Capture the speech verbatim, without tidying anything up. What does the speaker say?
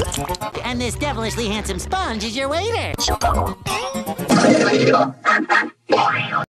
And this devilishly handsome sponge is your waiter.